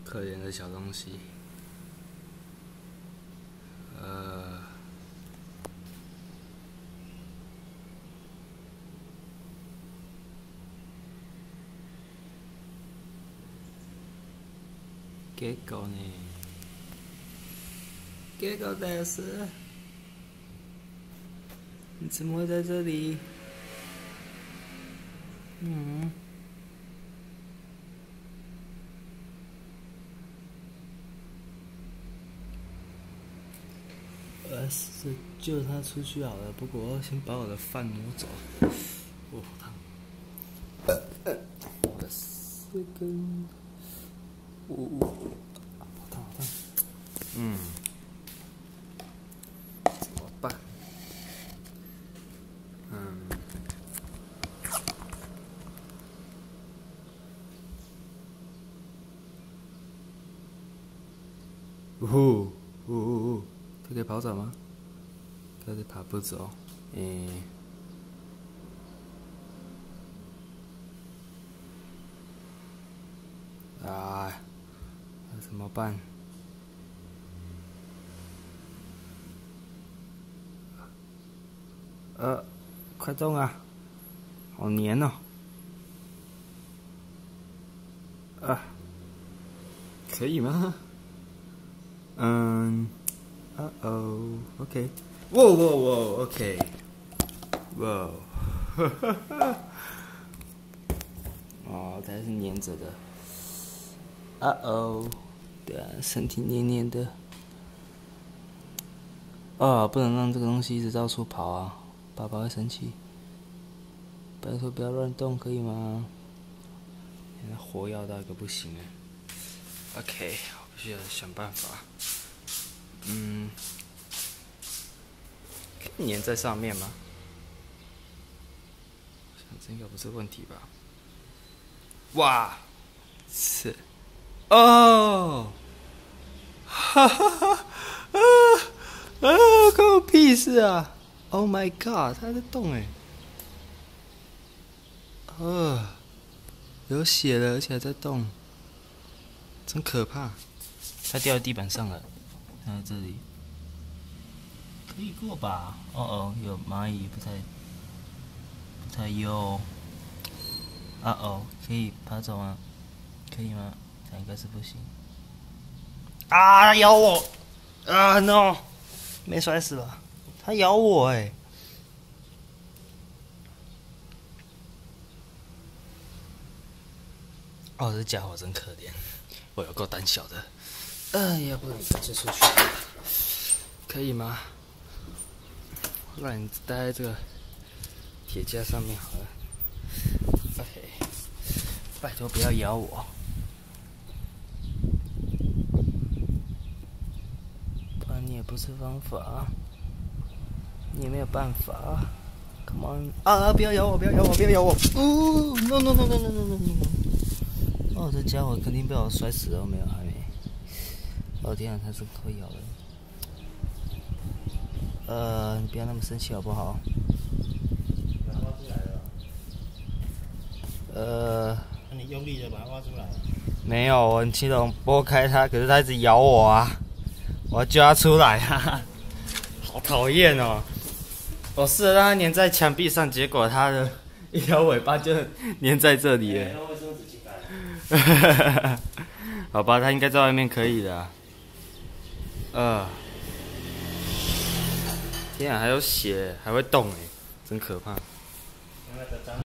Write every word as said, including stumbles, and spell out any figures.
可怜的小东西。呃，结果呢？结果的是，你怎么会在这里？嗯。 呃，是救他出去好了。不过我要先把我的饭挪走。哦，好烫！呃呃，我的四根，哦哦，好烫好烫。嗯，怎么办？嗯，呜呼，呜呜呜。 它可以跑走吗？它是爬不走。诶、欸，啊，那怎么办？呃，快动啊！好黏哦。啊，可以吗？嗯。 Uh oh, OK. Whoa, whoa, whoa, OK. Whoa. 哦，它是粘着的。Uh oh， 对啊，身体黏黏的。啊，不能让这个东西一直到处跑啊，爸爸会生气。拜托不要乱动，可以吗？现在火要到一个不行了。OK， 我必须要想办法。嗯。 粘在上面吗？这应该不是问题吧？哇，是，哦，哈哈哈，啊啊，关我屁事啊 ！Oh my god， 它在动哎，呃，有血了，而且还在动，真可怕！它掉在地板上了，它在这里。 可以过吧？哦哦，有蚂蚁，不太不太优。啊哦，可以爬走吗？可以吗？它应该是不行。啊！咬我！啊 no！ 没摔死吧？它咬我哎、欸！哦，这家伙真可怜，我有够胆小的。哎呀，不然干脆出去，可以吗？ 让你待在这个铁架上面好了。OK， 拜托不要咬我。不然你也不是方法，你也没有办法。Come on！ 啊！不要咬我！不要咬我！不要咬我！哦 ！No no no no no no no no！ 哦，这家伙肯定被我摔死了，没有？还没。哦天啊，他是会咬的。 呃，你不要那么生气好不好？把它挖出来了。呃，那你用力的把它挖出来。没有，我很气动拨开它，可是它一直咬我啊！我要叫它出来啊！好讨厌哦！我试着让它粘在墙壁上，结果它的一条尾巴就粘在这里了。好吧，它应该在外面可以的、啊。呃。 天啊，还有血，还会动哎，真可怕。